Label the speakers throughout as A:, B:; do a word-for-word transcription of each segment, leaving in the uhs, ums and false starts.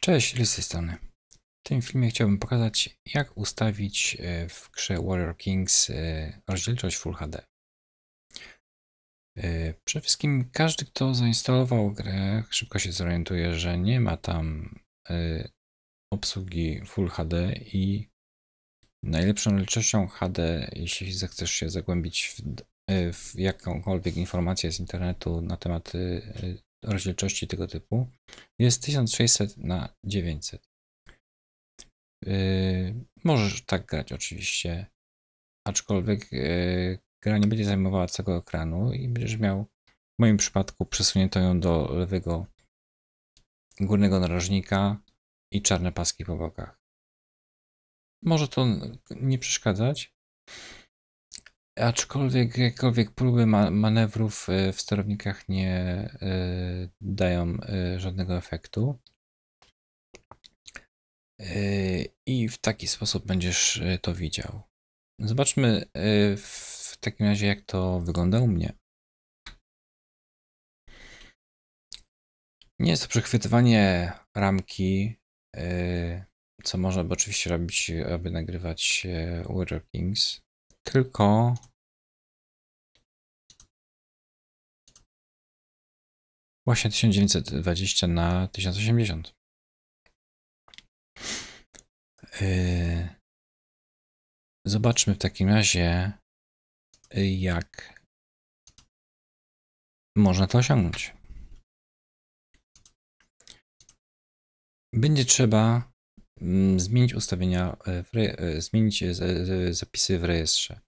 A: Cześć, z tej strony. W tym filmie chciałbym pokazać, jak ustawić w grze Warrior Kings rozdzielczość Full H D. Przede wszystkim każdy, kto zainstalował grę, szybko się zorientuje, że nie ma tam obsługi Full H D i najlepszą rozdzielczością H D, jeśli zechcesz się zagłębić w, w jakąkolwiek informację z internetu na temat rozdzielczości tego typu, jest tysiąc sześćset na dziewięćset. Yy, możesz tak grać oczywiście, aczkolwiek yy, gra nie będzie zajmowała całego ekranu i będziesz miał, w moim przypadku, przesunięto ją do lewego górnego narożnika i czarne paski po bokach. Może to nie przeszkadzać, aczkolwiek jakiekolwiek próby ma manewrów w sterownikach nie yy, dają yy, żadnego efektu. I w taki sposób będziesz to widział. Zobaczmy w takim razie, jak to wygląda u mnie. Nie jest to przechwytywanie ramki, co można by oczywiście robić, aby nagrywać Warrior Kings, tylko właśnie tysiąc dziewięćset dwadzieścia na tysiąc osiemdziesiąt. Zobaczmy w takim razie, jak można to osiągnąć. Będzie trzeba zmienić ustawienia, w zmienić zapisy w rejestrze.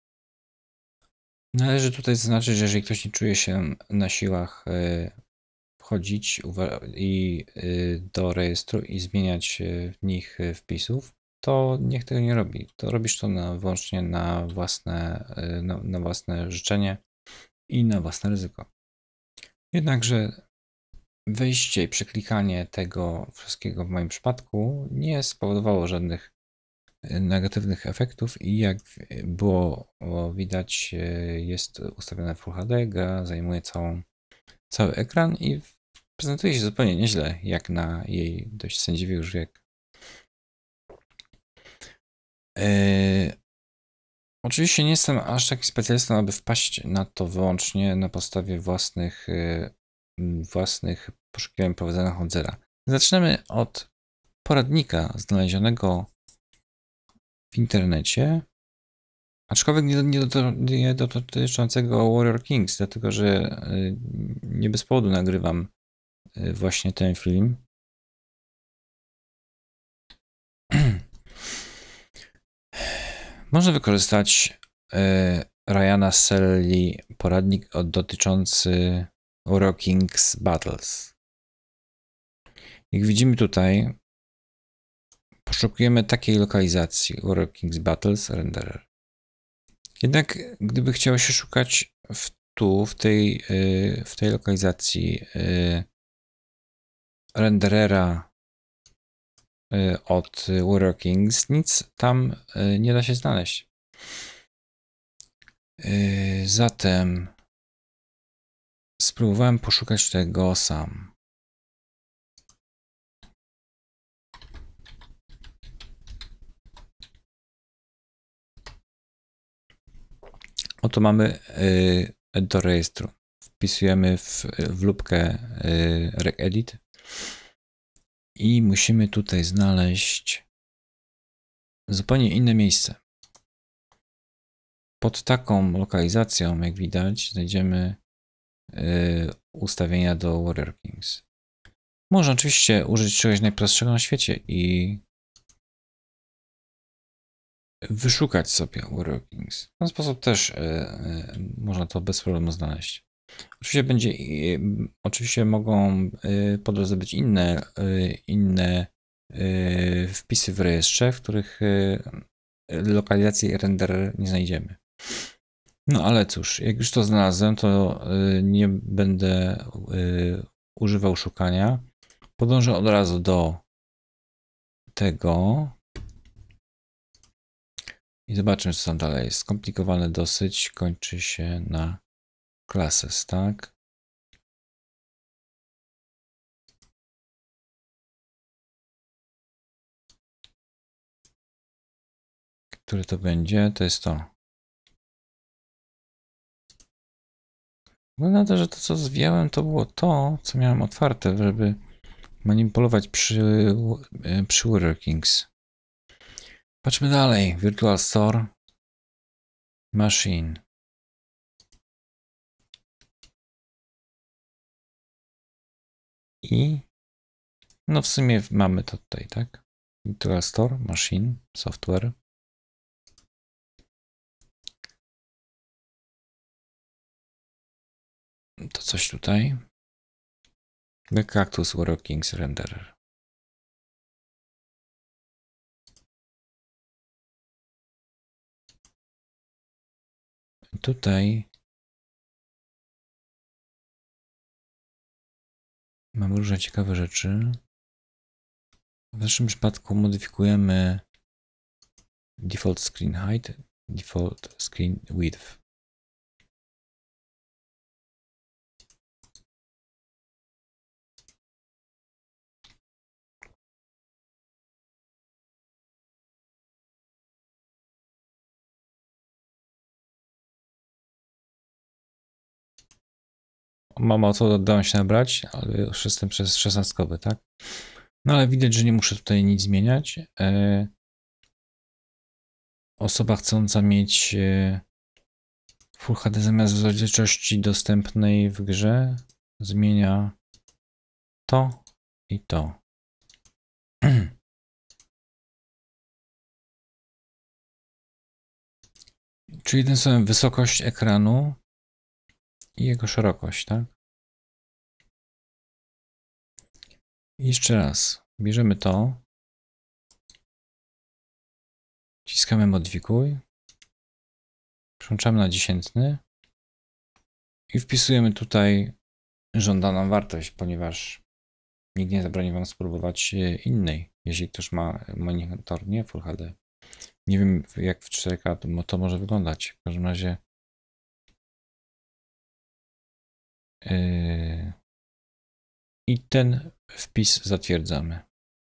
A: Należy tutaj zaznaczyć, że jeżeli ktoś nie czuje się na siłach wchodzić i do rejestru i zmieniać w nich wpisów, to niech tego nie robi. To robisz to na, wyłącznie na własne, na, na własne życzenie i na własne ryzyko. Jednakże wejście i przeklikanie tego wszystkiego w moim przypadku nie spowodowało żadnych negatywnych efektów i jak było widać, jest ustawione w Full H D, gra zajmuje całą, cały ekran i prezentuje się zupełnie nieźle, jak na jej dość sędziwy już wiek. Yy, oczywiście nie jestem aż taki specjalistą, aby wpaść na to wyłącznie na podstawie własnych, yy, własnych poszukiwań prowadzonych od zera. Zaczynamy od poradnika znalezionego w internecie, aczkolwiek nie, nie, nie dotyczącego Warrior Kings, dlatego że nie bez powodu nagrywam właśnie ten film. Można wykorzystać Ryana Selly poradnik dotyczący Warrior Kings Battles. Jak widzimy tutaj, poszukujemy takiej lokalizacji Warrior Kings Battles renderer. Jednak gdyby chciało się szukać w, tu, w tej, w tej lokalizacji renderera od Warrior Kings, nic tam nie da się znaleźć. Zatem spróbowałem poszukać tego sam. Oto mamy do rejestru. Wpisujemy w, w lupkę regedit i musimy tutaj znaleźć zupełnie inne miejsce. Pod taką lokalizacją, jak widać, znajdziemy ustawienia do Warrior Kings. Można oczywiście użyć czegoś najprostszego na świecie i wyszukać sobie Warrior Kings. W ten sposób też można to bez problemu znaleźć. Oczywiście będzie, oczywiście mogą po drodze być inne, inne wpisy w rejestrze, w których lokalizacji renderer nie znajdziemy. No ale cóż, jak już to znalazłem, to nie będę używał szukania. Podążę od razu do tego i zobaczmy, co tam dalej jest. Skomplikowane dosyć, kończy się na classes, tak? Które to będzie? To jest to. Wygląda na to, że to co zwijałem to było to, co miałem otwarte, żeby manipulować przy, przy WorkingS. Patrzmy dalej. Virtual Store. Machine. I no w sumie mamy to tutaj, tak? Virtual Store, Machine, Software. To coś tutaj. The Cactus WorkingS Renderer. Tutaj mamy różne ciekawe rzeczy. W naszym przypadku modyfikujemy default screen height, default screen width. Mamo, co dałem się nabrać, ale już jestem przez szesnastkowy, tak? No ale widać, że nie muszę tutaj nic zmieniać. E, osoba chcąca mieć e, Full H D zamiast rozdzielczości dostępnej w grze zmienia to i to. Czyli tym samym wysokość ekranu i jego szerokość, tak? I jeszcze raz, bierzemy to, wciskamy modyfikuj, przełączamy na dziesiętny i wpisujemy tutaj żądaną wartość, ponieważ nikt nie zabroni wam spróbować innej, jeśli ktoś ma monitor nie Full H D. Nie wiem jak w cztery K to, to może wyglądać. W każdym razie yy, i ten wpis zatwierdzamy.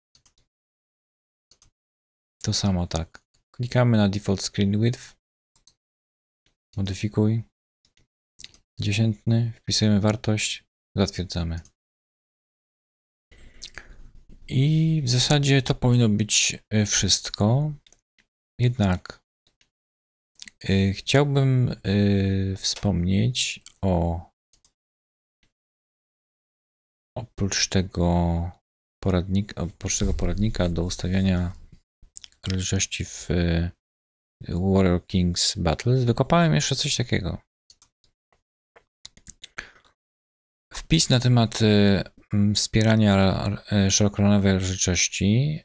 A: To samo tak. Klikamy na default screen width, modyfikuj, dziesiętny, wpisujemy wartość, zatwierdzamy. I w zasadzie to powinno być wszystko. Jednak yy, chciałbym yy, wspomnieć o oprócz tego poradnika, oprócz tego poradnika do ustawiania rozdzielczości w WorkingS Battles wykopałem jeszcze coś takiego. Wpis na temat wspierania szerokoekranowej rozdzielczości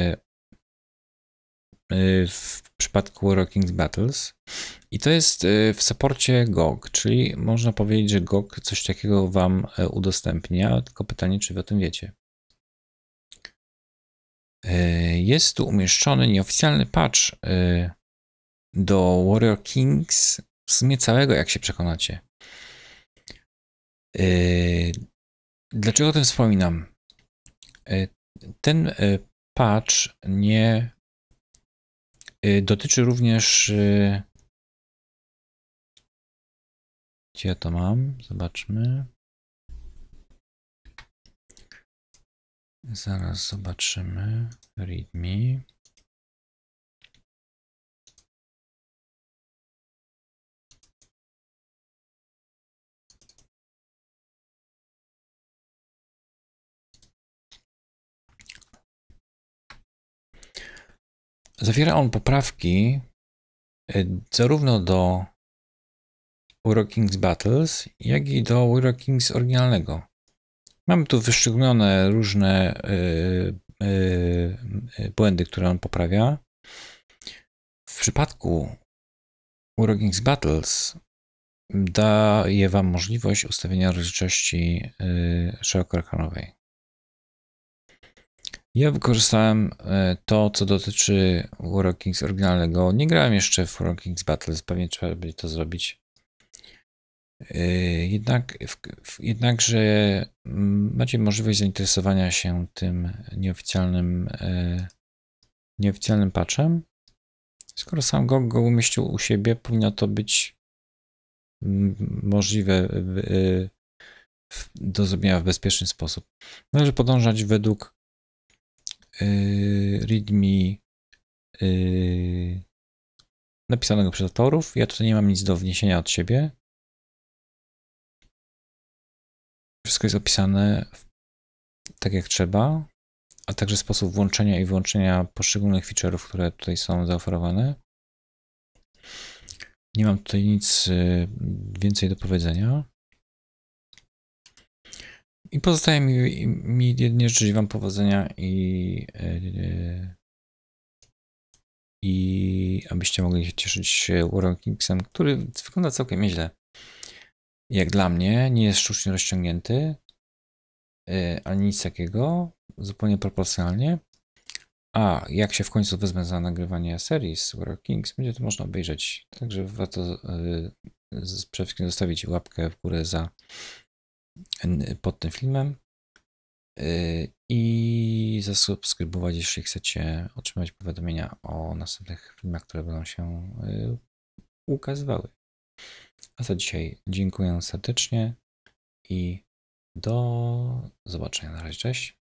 A: w przypadku WorkingS Battles. I to jest w saporcie G O G, czyli można powiedzieć, że G O G coś takiego wam udostępnia, tylko pytanie, czy wy o tym wiecie. Jest tu umieszczony nieoficjalny patch do WorkingS, w sumie całego, jak się przekonacie. Dlaczego o tym wspominam? Ten patch nie dotyczy również... Gdzie ja to mam? Zobaczmy. Zaraz zobaczymy. Readme. Zawiera on poprawki zarówno do WorkingS Battles, jak i do WorkingS oryginalnego. Mamy tu wyszczególnione różne yy, yy, błędy, które on poprawia. W przypadku WorkingS Battles daje wam możliwość ustawienia rozdzielczości yy, szerokoekranowej. Ja wykorzystałem to, co dotyczy WorkingS oryginalnego. Nie grałem jeszcze w WorkingS Battles, pewnie trzeba będzie to zrobić. Jednak, jednakże macie możliwość zainteresowania się tym nieoficjalnym, nieoficjalnym patchem Skoro sam G O G go umieścił u siebie, powinno to być możliwe do zrobienia w bezpieczny sposób. Należy podążać według readme napisanego przez autorów. Ja tutaj nie mam nic do wniesienia od siebie. Wszystko jest opisane tak jak trzeba, a także sposób włączenia i wyłączenia poszczególnych feature'ów, które tutaj są zaoferowane. Nie mam tutaj nic więcej do powiedzenia. I pozostaje mi, mi jedynie życzyć Wam powodzenia i, i abyście mogli się cieszyć War Kingsem, który wygląda całkiem nieźle. Jak dla mnie, nie jest sztucznie rozciągnięty, ani nic takiego, zupełnie proporcjonalnie. A jak się w końcu wezmę za nagrywanie serii z War Kings, będzie to można obejrzeć. Także warto przede wszystkim zostawić łapkę w górę za, pod tym filmem i zasubskrybować, jeśli chcecie otrzymać powiadomienia o następnych filmach, które będą się ukazywały. A za dzisiaj dziękuję serdecznie i do zobaczenia. Na razie, cześć.